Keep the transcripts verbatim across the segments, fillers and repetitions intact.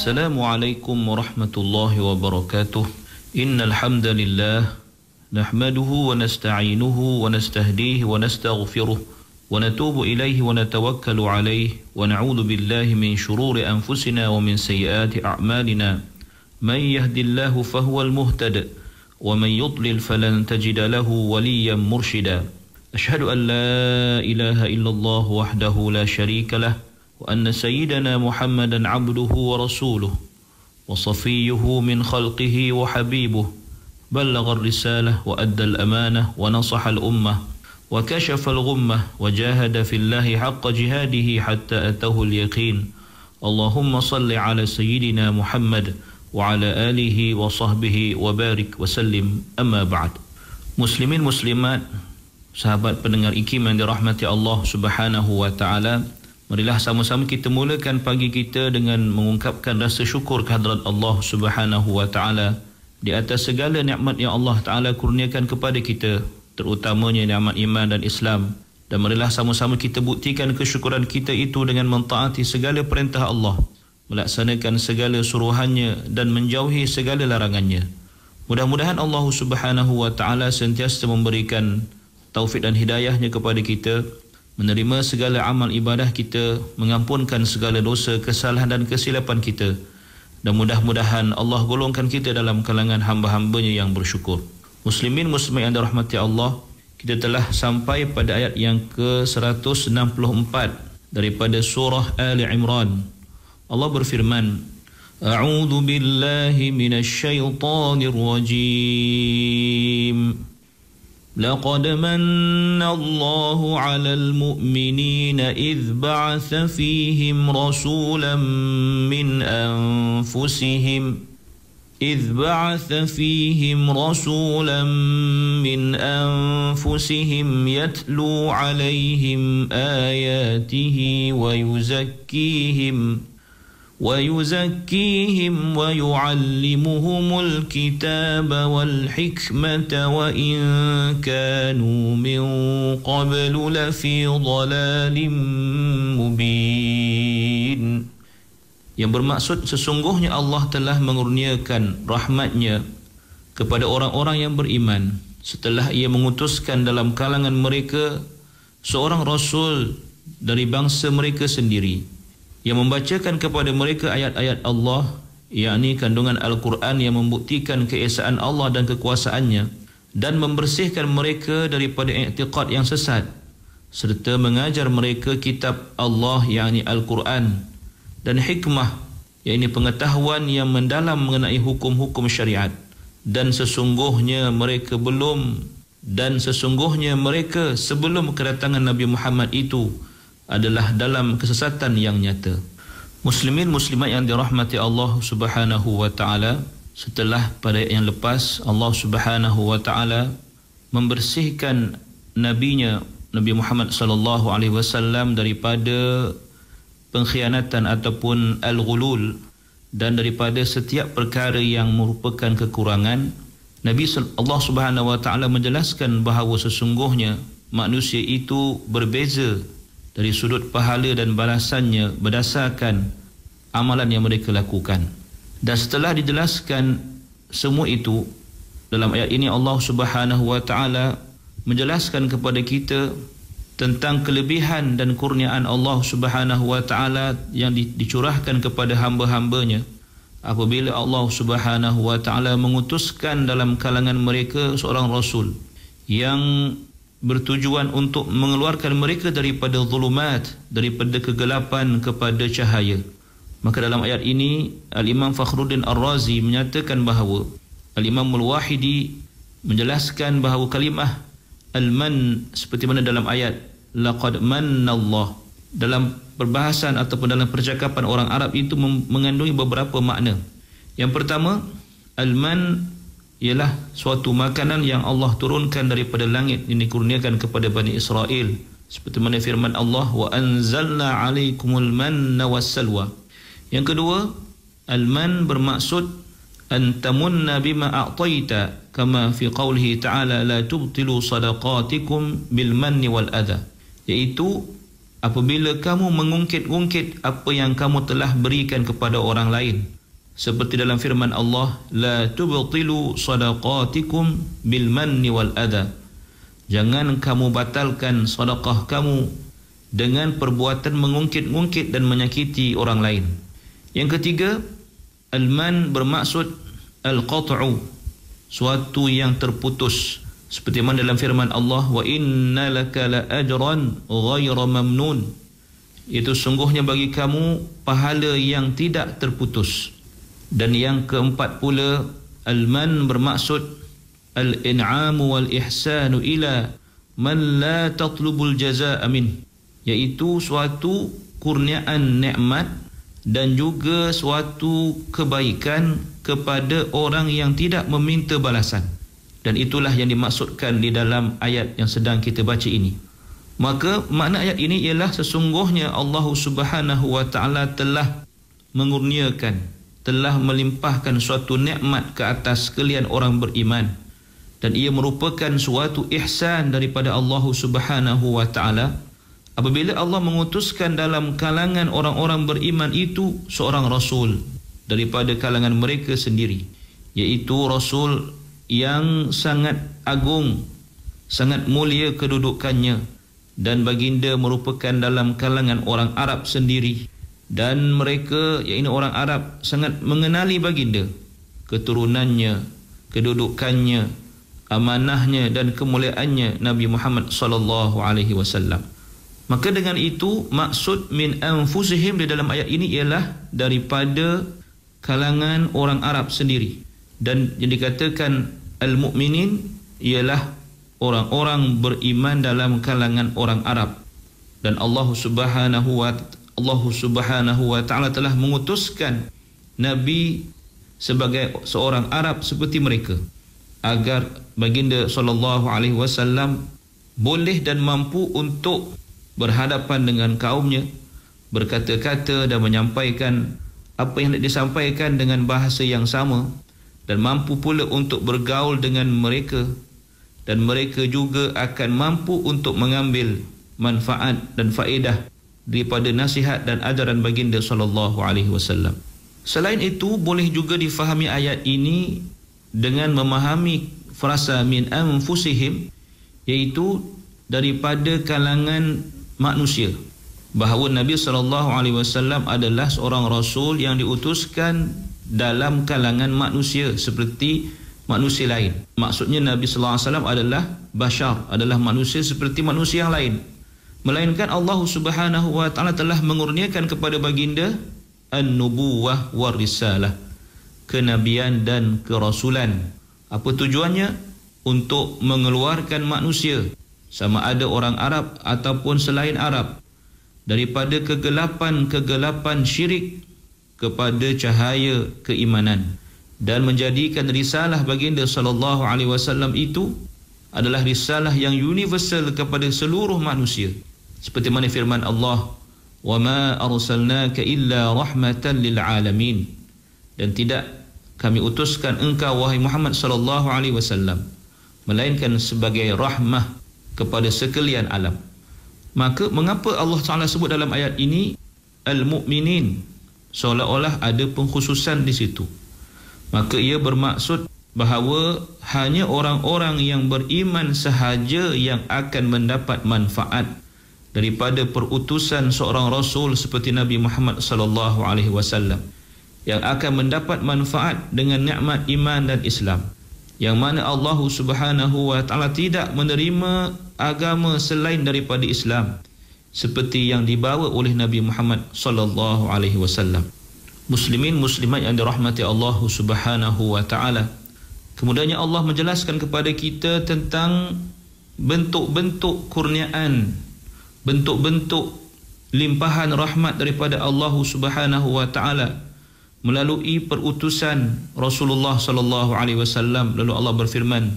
Assalamualaikum warahmatullahi wabarakatuh. Innal hamdalillah nahmaduhu wa nasta'inuhu wa nastahdihi wa nastaghfiruh wa natubu ilaihi wa natawakkalu alaihi wa na'udzu billahi min shururi anfusina wa min sayyiati a'malina. Man yahdihillahu fahuwal muhtadi wa man yudlil falan tajida lahu waliyyan murshida. Ashhadu an la ilaha illallah wahdahu la syarika lah wa anna sayyidana Muhammadan abduhu wa rasuluh wa safiyyuhu min khalqihi wa habibuh. Ballagha ar-risalah wa adda al-amanah wa nasaha al-ummah wa kashafa al-ghummah wa jahada fillahi haqqa jihadihi hatta atahu al-yaqin. Allahumma salli ala sayyidina Muhammad wa ala alihi wa sahbihi wa barik wa sallim. Amma ba'd. Muslimin muslimat, sahabat pendengar I K I M yang dirahmati Allah Subhanahu wa taala, marilah sama-sama kita mulakan pagi kita dengan mengungkapkan rasa syukur kehadrat Allah Subhanahu wa taala di atas segala nikmat yang Allah taala kurniakan kepada kita, terutamanya nikmat iman dan Islam. Dan marilah sama-sama kita buktikan kesyukuran kita itu dengan mentaati segala perintah Allah, melaksanakan segala suruhannya dan menjauhi segala larangannya. Mudah-mudahan Allah Subhanahu wa taala sentiasa memberikan taufik dan hidayahnya kepada kita, menerima segala amal ibadah kita, mengampunkan segala dosa, kesalahan dan kesilapan kita, dan mudah-mudahan Allah golongkan kita dalam kalangan hamba-hambanya yang bersyukur. Muslimin muslimat yang dirahmati Allah, kita telah sampai pada ayat yang ke seratus enam puluh empat daripada surah Ali Imran. Allah berfirman, A'udzu billahi minasyaitonir rajim. لقد من الله على المؤمنين إذ بعث فيهم رسولا من أنفسهم إذ بعث فيهم رسولا من أنفسهم يتلو عليهم آياته ويزكيهم ويزكيهم ويعلمهم الكتاب والحكمة وإن كانوا من قبل لفي ضلال مبين. Yang bermaksud sesungguhnya Allah telah mengurniakan rahmatnya kepada orang-orang yang beriman setelah ia mengutuskan dalam kalangan mereka seorang rasul dari bangsa mereka sendiri yang membacakan kepada mereka ayat-ayat Allah, yakni kandungan Al-Quran yang membuktikan keesaan Allah dan kekuasaannya, dan membersihkan mereka daripada i'tiqad yang sesat, serta mengajar mereka kitab Allah, yakni Al-Quran, dan hikmah, yakni pengetahuan yang mendalam mengenai hukum-hukum syariat. Dan sesungguhnya mereka belum dan sesungguhnya mereka sebelum kedatangan Nabi Muhammad itu adalah dalam kesesatan yang nyata. Muslimin muslimat yang dirahmati Allah Subhanahu wa taala, setelah pada yang lepas Allah Subhanahu wa taala membersihkan nabinya Nabi Muhammad sallallahu alaihi wasallam daripada pengkhianatan ataupun al-ghulul dan daripada setiap perkara yang merupakan kekurangan, Nabi Allah Subhanahu wa taala menjelaskan bahawa sesungguhnya manusia itu berbeza dari sudut pahala dan balasannya berdasarkan amalan yang mereka lakukan. Dan setelah dijelaskan semua itu, dalam ayat ini Allah Subhanahu wa taala menjelaskan kepada kita tentang kelebihan dan kurniaan Allah Subhanahu wa taala yang dicurahkan kepada hamba-hambanya apabila Allah Subhanahu wa taala mengutuskan dalam kalangan mereka seorang rasul yang bertujuan untuk mengeluarkan mereka daripada zulumat, daripada kegelapan kepada cahaya. Maka dalam ayat ini Al-Imam Fakhruddin Ar-Razi menyatakan bahawa Al-Imam Al-Wahidi menjelaskan bahawa kalimah al-man seperti mana dalam ayat laqad mannallah, dalam perbahasan ataupun dalam percakapan orang Arab itu mengandungi beberapa makna. Yang pertama, al-man ialah suatu makanan yang Allah turunkan daripada langit yang dikurniakan kepada Bani Israel, seperti mana firman Allah, wa anzalna alaikumul manna wassalwa. Yang kedua, al-man bermaksud an tamunna bima a'taita, kama fi qawlihi ta'ala la tubtilu sadaqatikum bil manni wal adha, iaitu apabila kamu mengungkit-ungkit apa yang kamu telah berikan kepada orang lain, seperti dalam firman Allah, la tubtilu sadaqatikum bil manni wal adha, jangan kamu batalkan sedekah kamu dengan perbuatan mengungkit-ungkit dan menyakiti orang lain. Yang ketiga, al-man bermaksud al-qat'u, suatu yang terputus, seperti mana dalam firman Allah, wa inna laka la ajran ghayra mamnun, itu sungguhnya bagi kamu pahala yang tidak terputus. Dan yang keempat pula, al-man bermaksud al-in'amu wal ihsanu ila man la tatlubul jazaa'a min, iaitu suatu kurniaan nikmat dan juga suatu kebaikan kepada orang yang tidak meminta balasan. Dan itulah yang dimaksudkan di dalam ayat yang sedang kita baca ini. Maka makna ayat ini ialah sesungguhnya Allah Subhanahu wa taala telah mengurniakan, telah melimpahkan suatu nikmat ke atas sekalian orang beriman, dan ia merupakan suatu ihsan daripada Allah Subhanahu wa taala apabila Allah mengutuskan dalam kalangan orang-orang beriman itu seorang rasul daripada kalangan mereka sendiri, iaitu rasul yang sangat agung, sangat mulia kedudukannya, dan baginda merupakan dalam kalangan orang Arab sendiri, dan mereka, iaitu orang Arab, sangat mengenali baginda, keturunannya, kedudukannya, amanahnya dan kemuliaannya Nabi Muhammad sallallahu alaihi wasallam. Maka dengan itu maksud min anfusihim di dalam ayat ini ialah daripada kalangan orang Arab sendiri, dan yang dikatakan al-mu'minin ialah orang-orang beriman dalam kalangan orang Arab. Dan Allah Subhanahu wa Allah Subhanahu wa taala telah mengutuskan Nabi sebagai seorang Arab seperti mereka, agar baginda sallallahu alaihi wasallam boleh dan mampu untuk berhadapan dengan kaumnya, berkata-kata dan menyampaikan apa yang nak disampaikan dengan bahasa yang sama, dan mampu pula untuk bergaul dengan mereka, dan mereka juga akan mampu untuk mengambil manfaat dan faedah daripada nasihat dan ajaran baginda sallallahu alaihi wasallam. Selain itu, boleh juga difahami ayat ini dengan memahami frasa min anfusihim, iaitu daripada kalangan manusia, bahawa Nabi sallallahu alaihi wasallam adalah seorang rasul yang diutuskan dalam kalangan manusia seperti manusia lain. Maksudnya Nabi sallallahu alaihi wasallam adalah bashar, adalah manusia seperti manusia yang lain, melainkan Allah Subhanahu wa taala telah mengurniakan kepada baginda an-nubuwah war risalah, kenabian dan kerasulan. Apa tujuannya? Untuk mengeluarkan manusia, sama ada orang Arab ataupun selain Arab, daripada kegelapan-kegelapan syirik kepada cahaya keimanan, dan menjadikan risalah baginda sallallahu alaihi wasallam itu adalah risalah yang universal kepada seluruh manusia, seperti mana firman Allah, wa ma arsalnaka illa rahmatan lil alamin, dan tidak kami utuskan engkau wahai Muhammad sallallahu alaihi wasallam melainkan sebagai rahmah kepada sekalian alam. Maka mengapa Allah Taala sebut dalam ayat ini al-mu'minin, seolah-olah ada pengkhususan di situ? Maka ia bermaksud bahawa hanya orang-orang yang beriman sahaja yang akan mendapat manfaat daripada perutusan seorang rasul seperti Nabi Muhammad sallallahu alaihi wasallam, yang akan mendapat manfaat dengan nikmat iman dan Islam, yang mana Allah Subhanahu wa taala tidak menerima agama selain daripada Islam seperti yang dibawa oleh Nabi Muhammad sallallahu alaihi wasallam. Muslimin muslimat yang dirahmati Allah Subhanahu wa taala, kemudiannya Allah menjelaskan kepada kita tentang bentuk-bentuk kurniaan, bentuk-bentuk limpahan rahmat daripada Allah Subhanahu wa taala melalui perutusan Rasulullah sallallahu alaihi wasallam. Lalu Allah berfirman,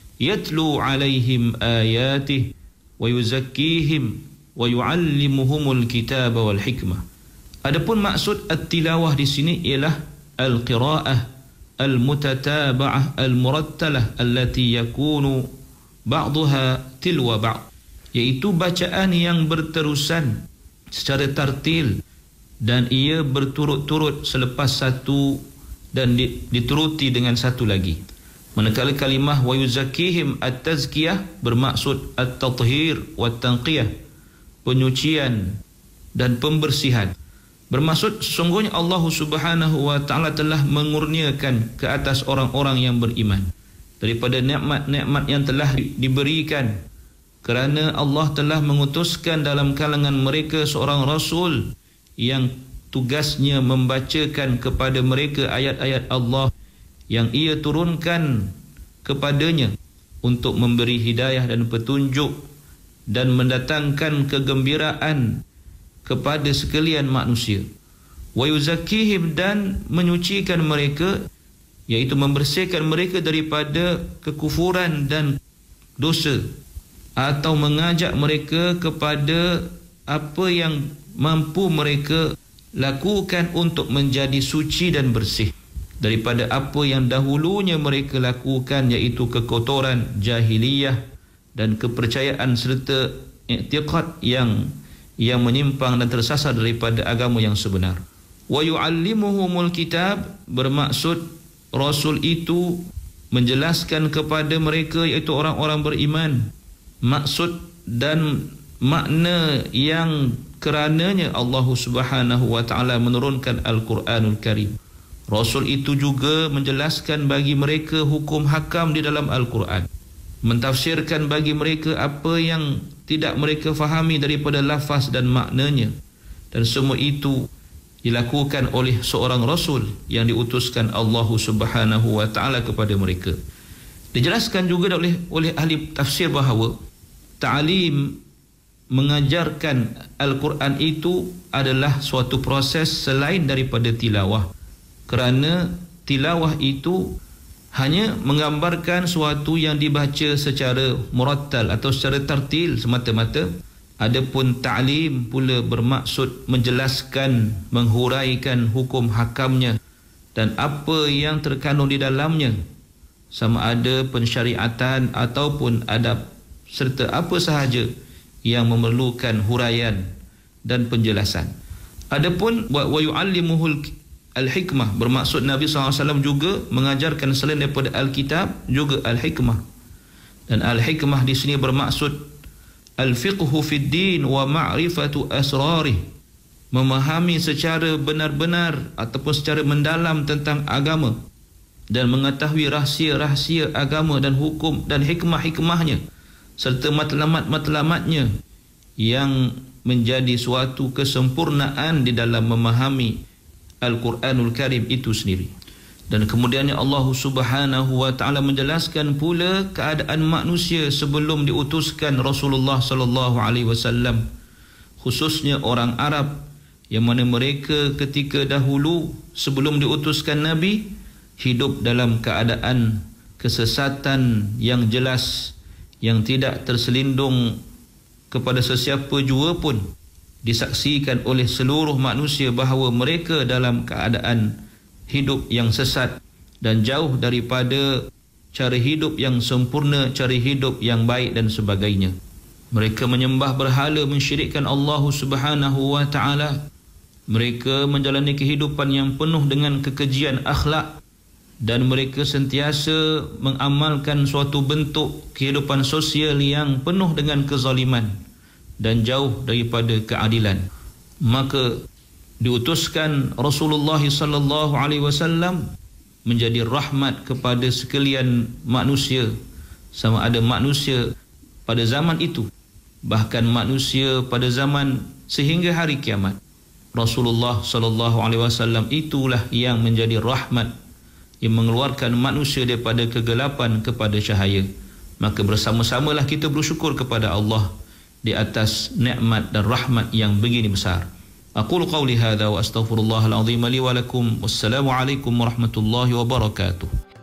yatlu alaihim ayatih wa yuzakkihim wa yuallimuhumul kitaba wal hikmah. Adapun maksud at-tilawah di sini ialah al-qiraah al-mutataba'ah al-murattalah allati yakunu ba'daha tilwa ba'd, iaitu bacaan yang berterusan secara tartil dan ia berturut-turut selepas satu dan dituruti dengan satu lagi. Manakala kalimah wa yuzakkihim at-tazkiyah bermaksud at-tathhir wa tanqiyah, penyucian dan pembersihan. Bermaksud sesungguhnya Allah Subhanahu wa taala telah mengurniakan ke atas orang-orang yang beriman daripada nikmat-nikmat yang telah diberikan, kerana Allah telah mengutuskan dalam kalangan mereka seorang rasul yang tugasnya membacakan kepada mereka ayat-ayat Allah yang ia turunkan kepadanya untuk memberi hidayah dan petunjuk dan mendatangkan kegembiraan kepada sekalian manusia. Wa yuzakkihim, dan menyucikan mereka, iaitu membersihkan mereka daripada kekufuran dan dosa, atau mengajak mereka kepada apa yang mampu mereka lakukan untuk menjadi suci dan bersih daripada apa yang dahulunya mereka lakukan, iaitu kekotoran, jahiliyah dan kepercayaan serta i'tiqad yang yang menyimpang dan tersasar daripada agama yang sebenar. Wa yu'allimuhumul kitab bermaksud rasul itu menjelaskan kepada mereka, iaitu orang-orang beriman, maksud dan makna yang kerananya Allah Subhanahu wa taala menurunkan Al-Quranul Karim. Rasul itu juga menjelaskan bagi mereka hukum hakam di dalam Al-Quran, mentafsirkan bagi mereka apa yang tidak mereka fahami daripada lafaz dan maknanya, dan semua itu dilakukan oleh seorang rasul yang diutuskan Allah Subhanahu wa taala kepada mereka. Dijelaskan juga oleh oleh ahli tafsir bahawa ta'lim, mengajarkan Al-Quran itu adalah suatu proses selain daripada tilawah, kerana tilawah itu hanya menggambarkan suatu yang dibaca secara murattal atau secara tartil semata-mata. Adapun ta'lim pula bermaksud menjelaskan, menghuraikan hukum hakamnya dan apa yang terkandung di dalamnya, sama ada pensyariatan ataupun adab, serta apa sahaja yang memerlukan huraian dan penjelasan. Adapun wa yu'allimuhul al-hikmah bermaksud Nabi sallallahu alaihi wasallam juga mengajarkan selain daripada al-kitab juga al-hikmah. Dan al-hikmah di sini bermaksud al-fiqhu fid din wa ma'rifatu asrarih, memahami secara benar-benar ataupun secara mendalam tentang agama dan mengetahui rahsia-rahsia agama dan hukum dan hikmah-hikmahnya serta matlamat-matlamatnya yang menjadi suatu kesempurnaan di dalam memahami Al-Quranul Karim itu sendiri. Dan kemudiannya Allah Subhanahu wa taala menjelaskan pula keadaan manusia sebelum diutuskan Rasulullah sallallahu alaihi wasallam, khususnya orang Arab, yang mana mereka ketika dahulu sebelum diutuskan Nabi hidup dalam keadaan kesesatan yang jelas, yang tidak terselindung kepada sesiapa jua pun. Disaksikan oleh seluruh manusia bahawa mereka dalam keadaan hidup yang sesat dan jauh daripada cara hidup yang sempurna, cara hidup yang baik dan sebagainya. Mereka menyembah berhala, mensyirikkan Allah Subhanahu wa taala. Mereka menjalani kehidupan yang penuh dengan kekejian akhlak, dan mereka sentiasa mengamalkan suatu bentuk kehidupan sosial yang penuh dengan kezaliman dan jauh daripada keadilan. Maka diutuskan Rasulullah sallallahu alaihi wasallam menjadi rahmat kepada sekalian manusia, sama ada manusia pada zaman itu, bahkan manusia pada zaman sehingga hari kiamat. Rasulullah sallallahu alaihi wasallam itulah yang menjadi rahmat, yang mengeluarkan manusia daripada kegelapan kepada cahaya. Maka bersama-samalah kita bersyukur kepada Allah di atas nikmat dan rahmat yang begini besar. Aqulu qawli hadha wa astaghfirullahal azim li wa lakum. Wassalamu alaikum warahmatullahi wabarakatuh.